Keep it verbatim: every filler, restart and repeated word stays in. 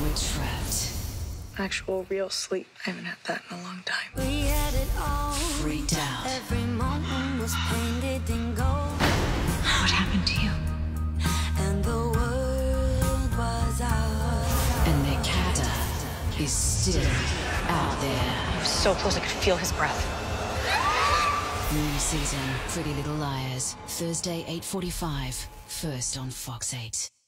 were trapped. Actual real sleep. I haven't had that in a long time. We had it all. Freaked out. Every moment was painted in gold. What happened to you? And the world was ours. And their captor is still out there. I was so close I could feel his breath. New season, Pretty Little Liars. Thursday, eight forty-five. First on Fox eight.